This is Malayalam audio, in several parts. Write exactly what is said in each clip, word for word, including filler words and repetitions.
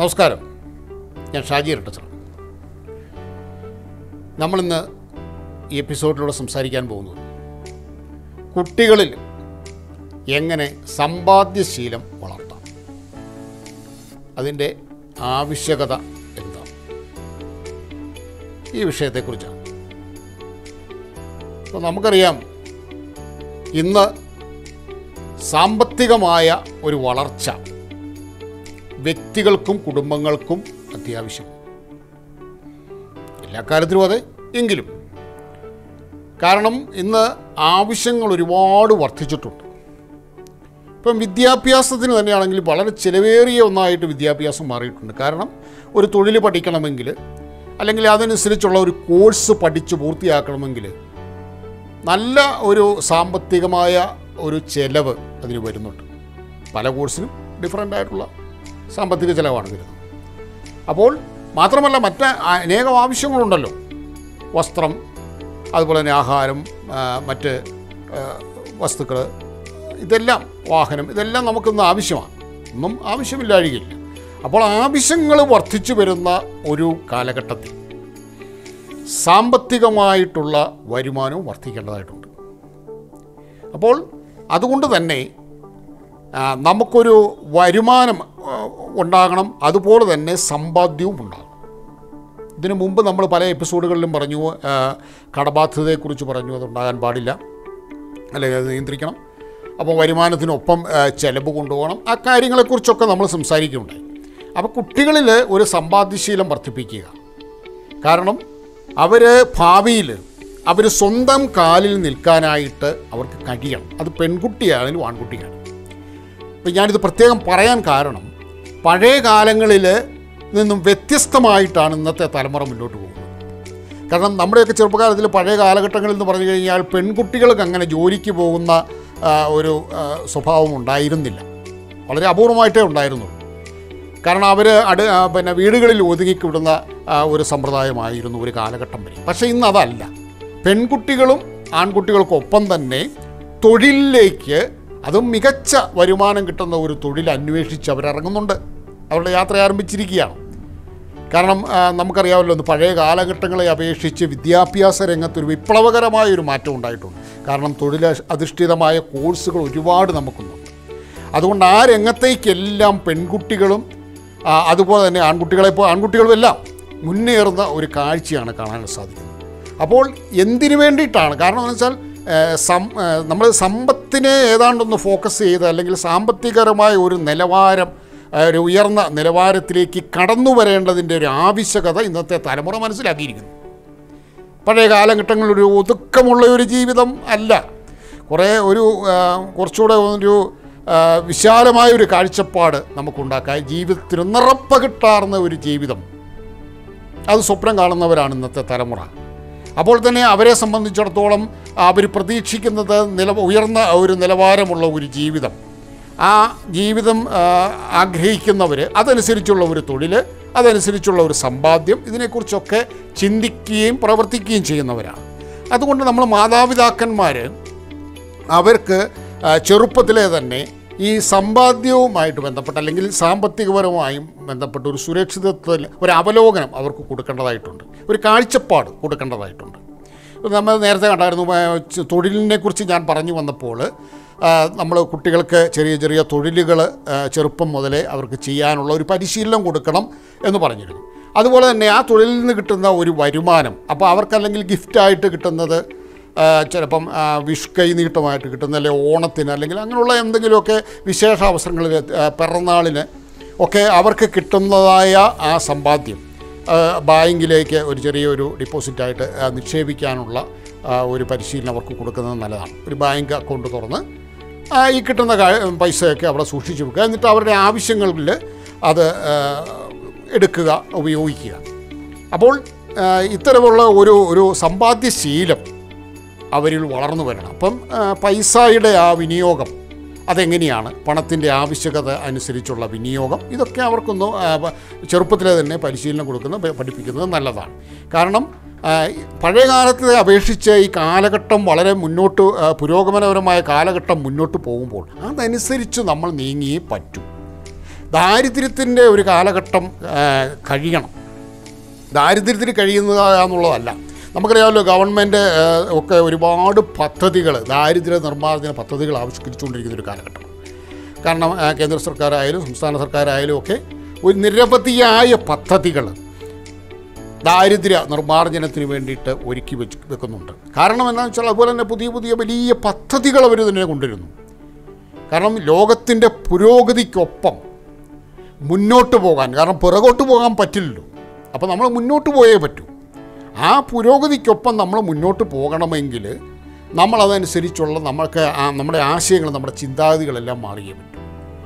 നമസ്കാരം, ഞാൻ ഷാജി ഇരട്ടച്ചൻ. നമ്മളിന്ന് ഈ എപ്പിസോഡിലൂടെ സംസാരിക്കാൻ പോകുന്നത് കുട്ടികളിൽ എങ്ങനെ സമ്പാദ്യശീലം വളർത്താം, അതിൻ്റെ ആവശ്യകത എന്താണ്, ഈ വിഷയത്തെക്കുറിച്ചാണ്. അപ്പോൾ നമുക്കറിയാം, ഇന്ന് സാമ്പത്തികമായ ഒരു വളർച്ച വ്യക്തികൾക്കും കുടുംബങ്ങൾക്കും അത്യാവശ്യം. എല്ലാ കാര്യത്തിലും അതെ, എങ്കിലും കാരണം ഇന്ന് ആവശ്യങ്ങൾ ഒരുപാട് വർദ്ധിച്ചിട്ടുണ്ട്. ഇപ്പം വിദ്യാഭ്യാസത്തിന് തന്നെയാണെങ്കിൽ വളരെ ചിലവേറിയ ഒന്നായിട്ട് വിദ്യാഭ്യാസം മാറിയിട്ടുണ്ട്. കാരണം ഒരു തൊഴിൽ പഠിക്കണമെങ്കിൽ അല്ലെങ്കിൽ അതനുസരിച്ചുള്ള ഒരു കോഴ്സ് പഠിച്ച് പൂർത്തിയാക്കണമെങ്കിൽ നല്ല ഒരു സാമ്പത്തികമായ ഒരു ചിലവ് അതിന് വരുന്നുണ്ട്. പല കോഴ്സിനും ഡിഫറൻ്റ് ആയിട്ടുള്ള സാമ്പത്തിക ചിലവാണ് വരുന്നത്. അപ്പോൾ മാത്രമല്ല, മറ്റ് അനേകം ആവശ്യങ്ങളുണ്ടല്ലോ. വസ്ത്രം, അതുപോലെ തന്നെ ആഹാരം, മറ്റ് വസ്തുക്കൾ, ഇതെല്ലാം, വാഹനം, ഇതെല്ലാം നമുക്കിന്ന് ആവശ്യമാണ്. ഒന്നും ആവശ്യമില്ലാഴികയില്ല. അപ്പോൾ ആവശ്യങ്ങൾ വർദ്ധിച്ചു വരുന്ന ഒരു കാലഘട്ടത്തിൽ സാമ്പത്തികമായിട്ടുള്ള വരുമാനവും വർദ്ധിക്കേണ്ടതായിട്ടുണ്ട്. അപ്പോൾ അതുകൊണ്ട് തന്നെ നമുക്കൊരു വരുമാനം ഉണ്ടാകണം, അതുപോലെ തന്നെ സമ്പാദ്യവും ഉണ്ടാകണം. ഇതിനു മുമ്പ് നമ്മൾ പല എപ്പിസോഡുകളിലും പറഞ്ഞു, കടബാധ്യതയെക്കുറിച്ച് പറഞ്ഞു, അതുണ്ടാകാൻ പാടില്ല, അല്ലെങ്കിൽ അത് നിയന്ത്രിക്കണം. അപ്പോൾ വരുമാനത്തിനൊപ്പം ചെലവ് കൊണ്ടുപോകണം. ആ കാര്യങ്ങളെക്കുറിച്ചൊക്കെ നമ്മൾ സംസാരിക്കുന്നുണ്ടായി. അപ്പോൾ കുട്ടികളിൽ ഒരു സമ്പാദ്യശീലം വർദ്ധിപ്പിക്കുക. കാരണം അവർ ഭാവിയിൽ അവർ സ്വന്തം കാലിൽ നിൽക്കാനായിട്ട് അവർക്ക് കഴിയണം. അത് പെൺകുട്ടിയാണെങ്കിലും ആൺകുട്ടിയാണ്. അപ്പോൾ ഞാനിത് പ്രത്യേകം പറയാൻ കാരണം, പഴയ കാലങ്ങളിൽ നിന്നും വ്യത്യസ്തമായിട്ടാണ് ഇന്നത്തെ തലമുറ മുന്നോട്ട് പോകുന്നത്. കാരണം നമ്മുടെയൊക്കെ ചെറുപ്പകാലത്തിൽ പഴയ കാലഘട്ടങ്ങളിൽ എന്ന് പറഞ്ഞു കഴിഞ്ഞാൽ പെൺകുട്ടികൾക്ക് അങ്ങനെ ജോലിക്ക് പോകുന്ന ഒരു സ്വഭാവം ഉണ്ടായിരുന്നില്ല. വളരെ അപൂർവമായിട്ടേ ഉണ്ടായിരുന്നുള്ളൂ. കാരണം അവർ അട് പിന്നെ വീടുകളിൽ ഒതുങ്ങിക്കിവിടുന്ന ഒരു സമ്പ്രദായമായിരുന്നു ഒരു കാലഘട്ടം വരെ. പക്ഷേ ഇന്ന് അതല്ല. പെൺകുട്ടികളും ആൺകുട്ടികൾക്കൊപ്പം തന്നെ തൊഴിലിലേക്ക്, അതും മികച്ച വരുമാനം കിട്ടുന്ന ഒരു തൊഴിൽ അന്വേഷിച്ച് അവരിറങ്ങുന്നുണ്ട്. അവരുടെ യാത്ര ആരംഭിച്ചിരിക്കുകയാണ്. കാരണം നമുക്കറിയാമല്ലോ, പഴയ കാലഘട്ടങ്ങളെ അപേക്ഷിച്ച് വിദ്യാഭ്യാസ രംഗത്തൊരു വിപ്ലവകരമായ ഒരു മാറ്റം ഉണ്ടായിട്ടുണ്ട്. കാരണം തൊഴിൽ അധിഷ്ഠിതമായ കോഴ്സുകൾ ഒരുപാട് നമുക്കുന്നുണ്ട്. അതുകൊണ്ട് ആ രംഗത്തേക്കെല്ലാം പെൺകുട്ടികളും അതുപോലെ തന്നെ ആൺകുട്ടികളെപ്പോൾ ആൺകുട്ടികളും എല്ലാം മുന്നേറുന്ന ഒരു കാഴ്ചയാണ് കാണാൻ സാധിക്കുന്നത്. അപ്പോൾ എന്തിനു വേണ്ടിയിട്ടാണ്? കാരണം എന്ന് വെച്ചാൽ സം നമ്മൾ സമ്പത്തിനെ ഏതാണ്ടൊന്ന് ഫോക്കസ് ചെയ്ത്, അല്ലെങ്കിൽ സാമ്പത്തികപരമായ ഒരു നിലവാരം, ഒരു ഉയർന്ന നിലവാരത്തിലേക്ക് കടന്നു വരേണ്ടതിൻ്റെ ഒരു ആവശ്യകത ഇന്നത്തെ തലമുറ മനസ്സിലാക്കിയിരിക്കുന്നു. പഴയ കാലഘട്ടങ്ങളിലൊരു ഒതുക്കമുള്ള ഒരു ജീവിതം അല്ല, കുറേ ഒരു കുറച്ചുകൂടെ ഒരു വിശാലമായൊരു കാഴ്ചപ്പാട് നമുക്കുണ്ടാക്കാൻ, ജീവിതത്തിന് നിറപ്പകിട്ടാർന്ന ഒരു ജീവിതം, അത് സ്വപ്നം കാണുന്നവരാണ് ഇന്നത്തെ തലമുറ. അപ്പോൾ തന്നെ അവരെ സംബന്ധിച്ചിടത്തോളം അവർ പ്രതീക്ഷിക്കുന്നത് നില ഉയർന്ന ഒരു നിലവാരമുള്ള ഒരു ജീവിതം. ആ ജീവിതം ആഗ്രഹിക്കുന്നവർ അതനുസരിച്ചുള്ള ഒരു തൊഴിൽ, അതനുസരിച്ചുള്ള ഒരു സമ്പാദ്യം, ഇതിനെക്കുറിച്ചൊക്കെ ചിന്തിക്കുകയും പ്രവർത്തിക്കുകയും ചെയ്യുന്നവരാണ്. അതുകൊണ്ട് നമ്മൾ മാതാപിതാക്കന്മാർ അവർക്ക് ചെറുപ്പത്തിലെ തന്നെ ഈ സമ്പാദ്യവുമായിട്ട് ബന്ധപ്പെട്ട്, അല്ലെങ്കിൽ സാമ്പത്തികപരമായും ബന്ധപ്പെട്ട് ഒരു സുരക്ഷിതത്വ ഒരു അവലോകനം അവർക്ക് കൊടുക്കേണ്ടതായിട്ടുണ്ട്, ഒരു കാഴ്ചപ്പാട് കൊടുക്കേണ്ടതായിട്ടുണ്ട്. നമ്മൾ നേരത്തെ കണ്ടായിരുന്നു, തൊഴിലിനെക്കുറിച്ച് ഞാൻ പറഞ്ഞു വന്നപ്പോൾ നമ്മൾ കുട്ടികൾക്ക് ചെറിയ ചെറിയ തൊഴിലുകൾ ചെറുപ്പം മുതലേ അവർക്ക് ചെയ്യാനുള്ള ഒരു പരിശീലനം കൊടുക്കണം എന്ന് പറഞ്ഞിരുന്നു. അതുപോലെ തന്നെ ആ തൊഴിലിൽ നിന്ന് കിട്ടുന്ന ഒരു വരുമാനം, അപ്പോൾ അവർക്കല്ലെങ്കിൽ ഗിഫ്റ്റായിട്ട് കിട്ടുന്നത്, ചിലപ്പം വിഷു കൈനീട്ടമായിട്ട് കിട്ടുന്ന, അല്ലെങ്കിൽ ഓണത്തിന്, അല്ലെങ്കിൽ അങ്ങനെയുള്ള എന്തെങ്കിലുമൊക്കെ വിശേഷ അവസരങ്ങളിൽ, പിറന്നാളിന് ഒക്കെ അവർക്ക് കിട്ടുന്നതായ ആ സമ്പാദ്യം ബാങ്കിലേക്ക് ഒരു ചെറിയൊരു ഡിപ്പോസിറ്റായിട്ട് നിക്ഷേപിക്കാനുള്ള ഒരു പരിശീലനം അവർക്ക് കൊടുക്കുന്നത് നല്ലതാണ്. ഒരു ബാങ്ക് അക്കൗണ്ട് തുറന്ന് ഈ കിട്ടുന്ന പൈസയൊക്കെ അവിടെ സൂക്ഷിച്ചു വെക്കുക. എന്നിട്ട് അവരുടെ ആവശ്യങ്ങളിൽ അത് എടുക്കുക, ഉപയോഗിക്കുക. അപ്പോൾ ഇത്തരമുള്ള ഒരു ഒരു സമ്പാദ്യശീലം അവരിൽ വളർന്നു വരണം. അപ്പം പൈസയുടെ ആ വിനിയോഗം അതെങ്ങനെയാണ്, പണത്തിൻ്റെ ആവശ്യകത അനുസരിച്ചുള്ള വിനിയോഗം, ഇതൊക്കെ അവർക്കൊന്ന് ചെറുപ്പത്തിലെ തന്നെ പരിശീലനം കൊടുക്കുന്നത്, പഠിപ്പിക്കുന്നത് നല്ലതാണ്. കാരണം പഴയ കാലത്തെ അപേക്ഷിച്ച് ഈ കാലഘട്ടം വളരെ മുന്നോട്ട്, പുരോഗമനപരമായ കാലഘട്ടം മുന്നോട്ട് പോകുമ്പോൾ അതനുസരിച്ച് നമ്മൾ നീങ്ങിയേ പറ്റൂ. ദാരിദ്ര്യത്തിൻ്റെ ഒരു കാലഘട്ടം കഴിയണം. ദാരിദ്ര്യത്തിൽ കഴിയുന്നത് എന്നുള്ളതല്ല. നമുക്കറിയാമല്ലോ, ഗവൺമെൻറ് ഒക്കെ ഒരുപാട് പദ്ധതികൾ, ദാരിദ്ര്യ നിർമ്മാർജ്ജന പദ്ധതികൾ ആവിഷ്കരിച്ചുകൊണ്ടിരിക്കുന്ന ഒരു കാലഘട്ടമാണ്. കാരണം കേന്ദ്ര സർക്കാരായാലും സംസ്ഥാന സർക്കാരായാലും ഒക്കെ ഒരു നിരവധിയായ പദ്ധതികൾ ദാരിദ്ര്യ നിർമ്മാർജ്ജനത്തിന് വേണ്ടിയിട്ട് ഒരുക്കി വെച്ച് വെക്കുന്നുണ്ട്. കാരണം എന്താണെന്ന് വെച്ചാൽ അതുപോലെ തന്നെ പുതിയ പുതിയ വലിയ പദ്ധതികൾ അവർ തന്നെ കൊണ്ടുവരുന്നു. കാരണം ലോകത്തിൻ്റെ പുരോഗതിക്കൊപ്പം മുന്നോട്ട് പോകാൻ, കാരണം പിറകോട്ട് പോകാൻ പറ്റില്ലല്ലോ. അപ്പോൾ നമ്മൾ മുന്നോട്ട് പോയേ പറ്റൂ. ആ പുരോഗതിക്കൊപ്പം നമ്മൾ മുന്നോട്ട് പോകണമെങ്കിൽ നമ്മളതനുസരിച്ചുള്ള നമ്മൾക്ക് നമ്മുടെ ആശയങ്ങൾ, നമ്മുടെ ചിന്താഗതികളെല്ലാം മാറിയേ പറ്റും.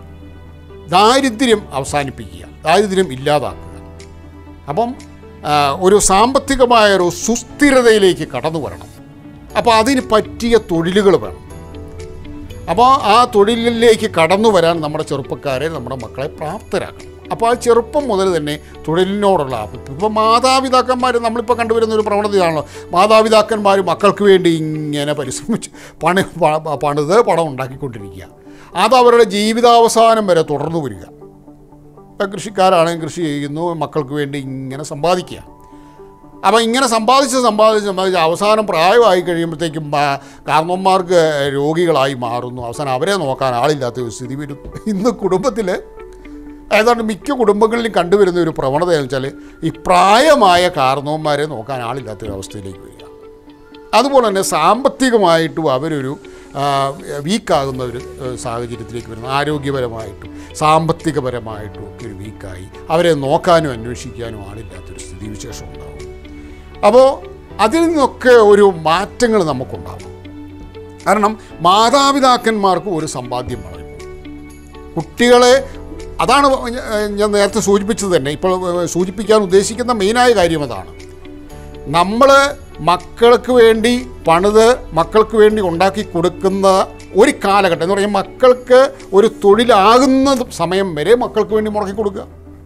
ദാരിദ്ര്യം അവസാനിപ്പിക്കുക, ദാരിദ്ര്യം ഇല്ലാതാക്കുക. അപ്പം ഒരു സാമ്പത്തികമായൊരു സുസ്ഥിരതയിലേക്ക് കടന്നു വരണം. അപ്പോൾ അതിന് പറ്റിയ തൊഴിലുകൾ വേണം. അപ്പോൾ ആ തൊഴിലിലേക്ക് കടന്നു വരാൻ നമ്മുടെ ചെറുപ്പക്കാരെ, നമ്മുടെ മക്കളെ പ്രാപ്തരാക്കണം. അപ്പോൾ ആ ചെറുപ്പം മുതൽ തന്നെ തൊഴിലിനോടുള്ള ആപത്ത്. ഇപ്പോൾ മാതാപിതാക്കന്മാർ, നമ്മളിപ്പോൾ കണ്ടുവരുന്ന ഒരു പ്രവണതയാണല്ലോ, മാതാപിതാക്കന്മാർ മക്കൾക്ക് വേണ്ടി ഇങ്ങനെ പരിശ്രമിച്ച് പണി പണിത് പണം ഉണ്ടാക്കിക്കൊണ്ടിരിക്കുക. അതവരുടെ ജീവിതാവസാനം വരെ തുടർന്നു വരിക. കൃഷിക്കാരാണെങ്കിൽ കൃഷി ചെയ്യുന്നു, മക്കൾക്ക് വേണ്ടി ഇങ്ങനെ സമ്പാദിക്കുക. അപ്പോൾ ഇങ്ങനെ സമ്പാദിച്ച് സമ്പാദിച്ച് സമ്പാദിച്ച് അവസാനം പ്രായമായി കഴിയുമ്പോഴത്തേക്കും കാരണവന്മാർക്ക് രോഗികളായി മാറുന്നു. അവസാനം അവരെ നോക്കാൻ ആളില്ലാത്ത ഒരു സ്ഥിതി വരും. ഇന്ന് കുടുംബത്തിൽ ഏതാണ്ട് മിക്ക കുടുംബങ്ങളിലും കണ്ടുവരുന്ന ഒരു പ്രവണത എന്ന് വെച്ചാൽ ഈ പ്രായമായ കാരണവന്മാരെ നോക്കാൻ ആളില്ലാത്തൊരവസ്ഥയിലേക്ക് വരിക. അതുപോലെ തന്നെ സാമ്പത്തികമായിട്ടും അവരൊരു വീക്കാകുന്ന ഒരു സാഹചര്യത്തിലേക്ക് വരുന്നു. ആരോഗ്യപരമായിട്ടും സാമ്പത്തികപരമായിട്ടും ഒക്കെ ഒരു വീക്കായി അവരെ നോക്കാനും അന്വേഷിക്കാനും ആളില്ലാത്തൊരു സ്ഥിതിവിശേഷം ഉണ്ടാകും. അപ്പോൾ അതിൽ നിന്നൊക്കെ ഒരു മാറ്റങ്ങൾ നമുക്കുണ്ടാകും. കാരണം മാതാപിതാക്കന്മാർക്ക് ഒരു സമ്പാദ്യം പറയും. കുട്ടികളെ, അതാണ് ഞാൻ നേരത്തെ സൂചിപ്പിച്ചത് തന്നെ, ഇപ്പോൾ സൂചിപ്പിക്കാൻ ഉദ്ദേശിക്കുന്ന മെയിനായ കാര്യം അതാണ്. നമ്മൾ മക്കൾക്ക് വേണ്ടി പണിത് മക്കൾക്ക് വേണ്ടി ഉണ്ടാക്കി കൊടുക്കുന്ന ഒരു കാലഘട്ടം എന്ന് പറയുമ്പോൾ മക്കൾക്ക് ഒരു തൊഴിലാകുന്ന സമയം വരെ മക്കൾക്ക് വേണ്ടി മുടക്കി കൊടുക്കുക.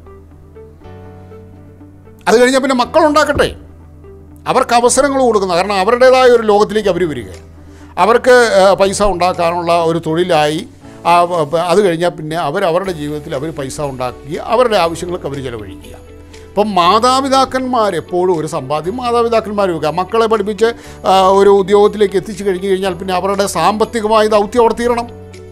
അത് കഴിഞ്ഞാൽ പിന്നെ മക്കളുണ്ടാക്കട്ടെ, അവർക്ക് അവസരങ്ങൾ കൊടുക്കുന്ന, കാരണം അവരുടേതായ ഒരു ലോകത്തിലേക്ക് അവർ വരിക, അവർക്ക് പൈസ ഉണ്ടാക്കാനുള്ള ഒരു തൊഴിലായി. അത് കഴിഞ്ഞാൽ പിന്നെ അവർ അവരുടെ ജീവിതത്തിൽ അവർ പൈസ ഉണ്ടാക്കി അവരുടെ ആവശ്യങ്ങൾക്ക് അവർ ചിലവഴിക്കുക. അപ്പം മാതാപിതാക്കന്മാർ എപ്പോഴും ഒരു സമ്പാദ്യം മാതാപിതാക്കന്മാർ വെക്കുക. മക്കളെ പഠിപ്പിച്ച് ഒരു ഉദ്യോഗത്തിലേക്ക് എത്തിച്ചു കഴിഞ്ഞു കഴിഞ്ഞാൽ പിന്നെ അവരുടെ സാമ്പത്തികമായ ദൗത്യം അവർ തീരണം.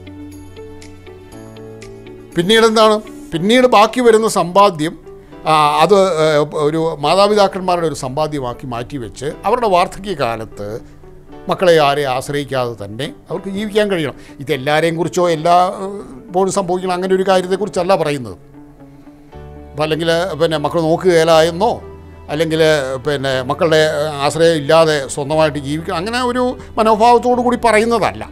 പിന്നീട് എന്താണ്, പിന്നീട് ബാക്കി വരുന്ന സമ്പാദ്യം അത് ഒരു മാതാപിതാക്കന്മാരുടെ ഒരു സമ്പാദ്യമാക്കി മാറ്റിവെച്ച് അവരുടെ വാർദ്ധക്യകാലത്ത് മക്കളെ ആരെ ആശ്രയിക്കാതെ തന്നെ അവർക്ക് ജീവിക്കാൻ കഴിയണം. ഇതെല്ലാവരെയും കുറിച്ചോ എല്ലാപ്പോഴും സംഭവിക്കണം അങ്ങനെ ഒരു കാര്യത്തെക്കുറിച്ചല്ല പറയുന്നത്. അപ്പോൾ അല്ലെങ്കിൽ പിന്നെ മക്കൾ നോക്കുകയില്ലെന്നോ അല്ലെങ്കിൽ പിന്നെ മക്കളുടെ ആശ്രയം ഇല്ലാതെ സ്വന്തമായിട്ട് ജീവിക്കുക അങ്ങനെ ഒരു മനോഭാവത്തോടു കൂടി പറയുന്നതല്ല.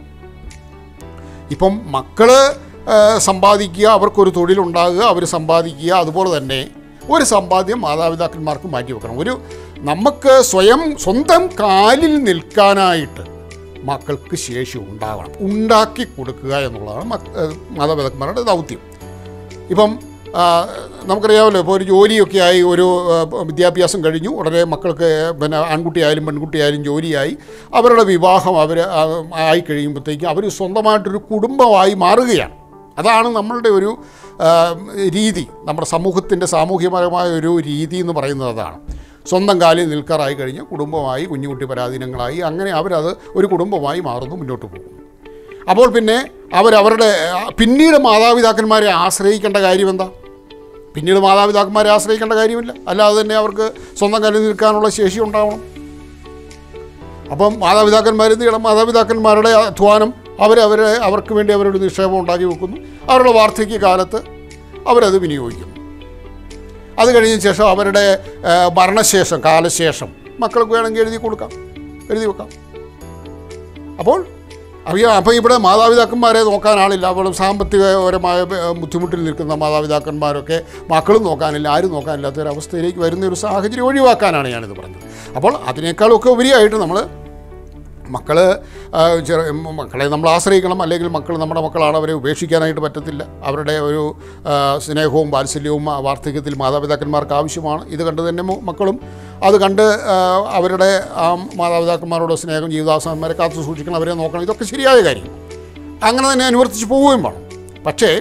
ഇപ്പം മക്കൾ സമ്പാദിക്കുക, അവർക്കൊരു തൊഴിലുണ്ടാകുക, അവർ സമ്പാദിക്കുക, അതുപോലെ തന്നെ ഒരു സമ്പാദ്യം മാതാപിതാക്കന്മാർക്ക് മാറ്റി വെക്കണം. ഒരു നമുക്ക് സ്വയം സ്വന്തം കാലിൽ നിൽക്കാനായിട്ട് മക്കൾക്ക് ശേഷി ഉണ്ടാകണം, ഉണ്ടാക്കി കൊടുക്കുക എന്നുള്ളതാണ് മാതാപിതാക്കന്മാരുടെ ദൗത്യം. ഇപ്പം നമുക്കറിയാമല്ലോ, ഇപ്പോൾ ഒരു ജോലിയൊക്കെ ആയി, ഒരു വിദ്യാഭ്യാസം കഴിഞ്ഞു ഉടനെ മക്കൾക്ക് പിന്നെ ആൺകുട്ടിയായാലും പെൺകുട്ടിയായാലും ജോലിയായി അവരുടെ വിവാഹം അവർ ആയി കഴിയുമ്പോഴത്തേക്കും അവർ സ്വന്തമായിട്ടൊരു കുടുംബമായി മാറുകയാണ്. അതാണ് നമ്മളുടെ ഒരു രീതി, നമ്മുടെ സമൂഹത്തിൻ്റെ സാമൂഹ്യപരമായ ഒരു രീതി എന്ന് പറയുന്നത് അതാണ്. സ്വന്തം കാലിൽ നിൽക്കാറായി കഴിഞ്ഞ് കുടുംബമായി, കുഞ്ഞുകുട്ടി പരാധീനങ്ങളായി, അങ്ങനെ അവരത് ഒരു കുടുംബമായി മാറുന്നു, മുന്നോട്ട് പോകുന്നു. അപ്പോൾ പിന്നെ അവരവരുടെ പിന്നീട് മാതാപിതാക്കന്മാരെ ആശ്രയിക്കേണ്ട കാര്യം എന്താ? പിന്നീട് മാതാപിതാക്കന്മാരെ ആശ്രയിക്കേണ്ട കാര്യമില്ല. അല്ലാതെ തന്നെ അവർക്ക് സ്വന്തം കാലിൽ നിൽക്കാനുള്ള ശേഷി ഉണ്ടാവണം. അപ്പം മാതാപിതാക്കന്മാർ എന്ത് ചെയ്യണം? മാതാപിതാക്കന്മാരുടെ അധ്വാനം അവരവരെ അവർക്ക് വേണ്ടി അവരുടെ നിക്ഷേപം ഉണ്ടാക്കി വെക്കുന്നു. അവരുടെ വാർദ്ധക്യകാലത്ത് അവരത് വിനിയോഗിക്കുന്നു. അത് കഴിഞ്ഞ ശേഷം അവരുടെ മരണശേഷം കാലശേഷം മക്കൾക്ക് വേണമെങ്കിൽ എഴുതി കൊടുക്കാം, എഴുതി വെക്കാം. അപ്പോൾ അറിയ അപ്പോൾ ഇവിടെ മാതാപിതാക്കന്മാരെ നോക്കാൻ ആളില്ല. അപ്പോൾ സാമ്പത്തികപരമായ ബുദ്ധിമുട്ടിൽ നിൽക്കുന്ന മാതാപിതാക്കന്മാരൊക്കെ മക്കളും നോക്കാനില്ല, ആരും നോക്കാനില്ലാത്ത ഒരു അവസ്ഥയിലേക്ക് വരുന്ന ഒരു സാഹചര്യം ഒഴിവാക്കാനാണ് ഞാനിത് പറഞ്ഞത്. അപ്പോൾ അതിനേക്കാളൊക്കെ ഉപരിയായിട്ട് നമ്മൾ മക്കൾ ചെറിയ മക്കളെ നമ്മൾ ആശ്രയിക്കണം. അല്ലെങ്കിൽ മക്കൾ നമ്മുടെ മക്കളാണ്, അവരെ ഉപേക്ഷിക്കാനായിട്ട് പറ്റത്തില്ല. അവരുടെ ഒരു സ്നേഹവും വാത്സല്യവും വാർദ്ധക്യത്തിൽ മാതാപിതാക്കന്മാർക്ക് ആവശ്യമാണ്. ഇത് കണ്ട് തന്നെ മക്കളും അത് കണ്ട് അവരുടെ ആ മാതാപിതാക്കന്മാരോട് സ്നേഹം, ജീവിതാവസാനന്മാരെ കാത്തു സൂക്ഷിക്കണം, അവരെ നോക്കണം. ഇതൊക്കെ ശരിയായ കാര്യം, അങ്ങനെ തന്നെ അനുവർത്തിച്ച് പോവുകയും വേണം. പക്ഷേ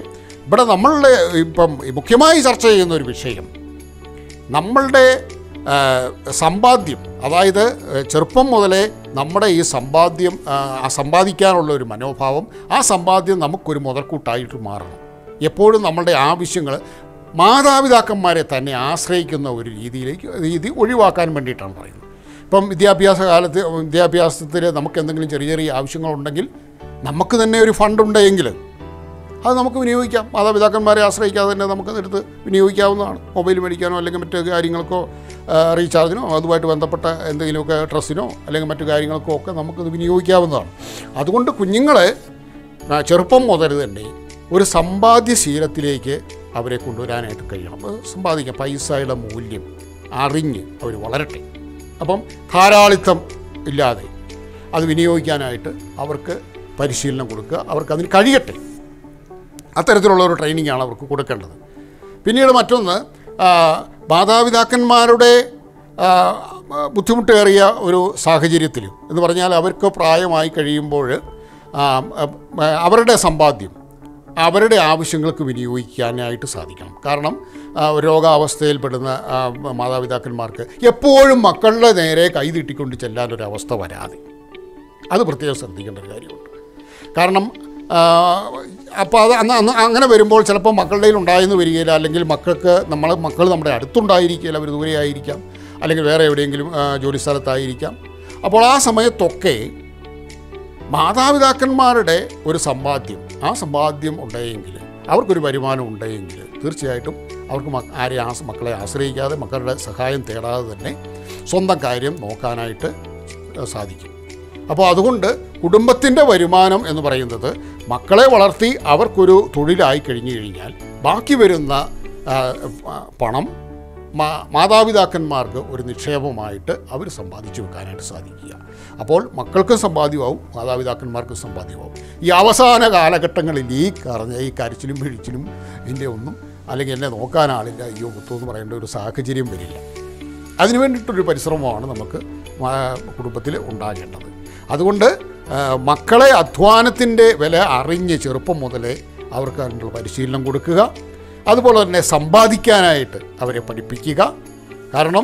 ഇവിടെ നമ്മളുടെ ഇപ്പം മുഖ്യമായി ചർച്ച ചെയ്യുന്ന ഒരു വിഷയം നമ്മളുടെ സമ്പാദ്യം, അതായത് ചെറുപ്പം മുതലേ നമ്മുടെ ഈ സമ്പാദ്യം സമ്പാദിക്കാനുള്ള ഒരു മനോഭാവം, ആ സമ്പാദ്യം നമുക്കൊരു മുതൽക്കൂട്ടായിട്ട് മാറണം. എപ്പോഴും നമ്മളുടെ ആവശ്യങ്ങൾ മാതാപിതാക്കന്മാരെ തന്നെ ആശ്രയിക്കുന്ന ഒരു രീതിയിലേക്ക് രീതി ഒഴിവാക്കാൻ വേണ്ടിയിട്ടാണ് പറയുന്നത്. ഇപ്പം വിദ്യാഭ്യാസ കാലത്ത് വിദ്യാഭ്യാസത്തിൽ നമുക്ക് എന്തെങ്കിലും ചെറിയ ചെറിയ ആവശ്യങ്ങളുണ്ടെങ്കിൽ നമുക്ക് തന്നെ ഒരു ഫണ്ടുണ്ടെങ്കിൽ അത് നമുക്ക് വിനിയോഗിക്കാം. മാതാപിതാക്കന്മാരെ ആശ്രയിക്കാതെ തന്നെ നമുക്ക് എടുത്ത് വിനിയോഗിക്കാവുന്നതാണ്. മൊബൈൽ മേടിക്കാനോ അല്ലെങ്കിൽ മറ്റു കാര്യങ്ങൾക്കോ റീചാർജിനോ അതുമായിട്ട് ബന്ധപ്പെട്ട എന്തെങ്കിലുമൊക്കെ ഡ്രസ്സിനോ അല്ലെങ്കിൽ മറ്റു കാര്യങ്ങൾക്കോ ഒക്കെ നമുക്കത് വിനിയോഗിക്കാവുന്നതാണ്. അതുകൊണ്ട് കുഞ്ഞുങ്ങളെ ചെറുപ്പം മുതൽ തന്നെ ഒരു സമ്പാദ്യശീലത്തിലേക്ക് അവരെ കൊണ്ടുവരാനായിട്ട് കഴിയണം. സമ്പാദിക്കാം, പൈസയുടെ മൂല്യം അറിഞ്ഞ് അവർ വളരട്ടെ. അപ്പം ധാരാളിത്തം ഇല്ലാതെ അത് വിനിയോഗിക്കാനായിട്ട് അവർക്ക് പരിശീലനം കൊടുക്കുക, അവർക്ക് അതിന് കഴിയട്ടെ. അത്തരത്തിലുള്ള ഒരു ട്രെയിനിങ്ങാണ് അവർക്ക് കൊടുക്കേണ്ടത്. പിന്നീട് മറ്റൊന്ന്, മാതാപിതാക്കന്മാരുടെ ബുദ്ധിമുട്ടേറിയ ഒരു സാഹചര്യത്തിൽ എന്ന് പറഞ്ഞാൽ അവർക്ക് പ്രായമായി കഴിയുമ്പോൾ അവരുടെ സമ്പാദ്യം അവരുടെ ആവശ്യങ്ങൾക്ക് വിനിയോഗിക്കാനായിട്ട് സാധിക്കണം. കാരണം രോഗാവസ്ഥയിൽപ്പെടുന്ന മാതാപിതാക്കന്മാർക്ക് എപ്പോഴും മക്കളുടെ നേരെ കൈ നീട്ടിക്കൊണ്ട് ചെല്ലാനൊരവസ്ഥ വരാതെ അത് പ്രത്യേകം ശ്രദ്ധിക്കേണ്ട ഒരു കാര്യമുണ്ട്. കാരണം അപ്പോൾ അത് അന്ന് അന്ന് അങ്ങനെ വരുമ്പോൾ ചിലപ്പോൾ മക്കളുടെ കയ്യിൽ ഉണ്ടായെന്ന് വരികയില്ല, അല്ലെങ്കിൽ മക്കൾക്ക് നമ്മൾ മക്കൾ നമ്മുടെ അടുത്തുണ്ടായിരിക്കില്ല, അവർ ദൂരെ ആയിരിക്കാം, അല്ലെങ്കിൽ വേറെ എവിടെയെങ്കിലും ജോലി സ്ഥലത്തായിരിക്കാം. അപ്പോൾ ആ സമയത്തൊക്കെ മാതാപിതാക്കന്മാരുടെ ഒരു സമ്പാദ്യം, ആ സമ്പാദ്യം ഉണ്ടെങ്കിൽ, അവർക്കൊരു വരുമാനം ഉണ്ടെങ്കിൽ തീർച്ചയായിട്ടും അവർക്ക് ആരെ ആസ് മക്കളെ ആശ്രയിക്കാതെ മക്കളുടെ സഹായം തേടാതെ തന്നെ സ്വന്തം കാര്യം നോക്കാനായിട്ട് സാധിക്കും. അപ്പോൾ അതുകൊണ്ട് കുടുംബത്തിൻ്റെ വരുമാനം എന്ന് പറയുന്നത് മക്കളെ വളർത്തി അവർക്കൊരു തൊഴിലായി കഴിഞ്ഞു കഴിഞ്ഞാൽ ബാക്കി വരുന്ന പണം മാതാപിതാക്കന്മാർക്ക് ഒരു നിക്ഷേപമായിട്ട് അവർ സമ്പാദിച്ചു വെക്കാനായിട്ട് സാധിക്കുക. അപ്പോൾ മക്കൾക്കും സമ്പാദ്യമാവും, മാതാപിതാക്കന്മാർക്കും സമ്പാദ്യമാവും. ഈ അവസാന കാലഘട്ടങ്ങളിൽ ഈ കറഞ്ഞ ഈ കരച്ചിലും പിഴിച്ചിലും ഇതിൻ്റെ ഒന്നും, അല്ലെങ്കിൽ എന്നെ നോക്കാൻ ആളില്ല, അയ്യോ മുത്തോ എന്ന് പറയേണ്ട ഒരു സാഹചര്യം വരില്ല. അതിനു വേണ്ടിയിട്ടൊരു പരിശ്രമമാണ് നമുക്ക് കുടുംബത്തിൽ ഉണ്ടാകേണ്ടത്. അതുകൊണ്ട് മക്കളെ അധ്വാനത്തിൻ്റെ വില അറിഞ്ഞ് ചെറുപ്പം മുതലേ അവർക്ക് അതിനുള്ള പരിശീലനം കൊടുക്കുക. അതുപോലെ തന്നെ സമ്പാദിക്കാനായിട്ട് അവരെ പഠിപ്പിക്കുക. കാരണം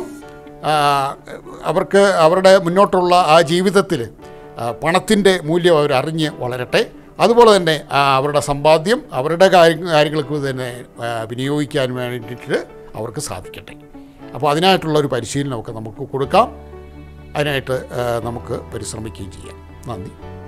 അവർക്ക് അവരുടെ മുന്നോട്ടുള്ള ആ ജീവിതത്തിൽ പണത്തിൻ്റെ മൂല്യം അവരറിഞ്ഞ് വളരട്ടെ. അതുപോലെ തന്നെ അവരുടെ സമ്പാദ്യം അവരുടെ കാര്യ കാര്യങ്ങൾക്ക് തന്നെ വിനിയോഗിക്കാൻ വേണ്ടിയിട്ട് അവർക്ക് സാധിക്കട്ടെ. അപ്പോൾ അതിനായിട്ടുള്ളൊരു പരിശീലനമൊക്കെ നമുക്ക് കൊടുക്കാം. അതിനായിട്ട് നമുക്ക് പരിശ്രമിക്കുകയും ചെയ്യാം. നന്ദി.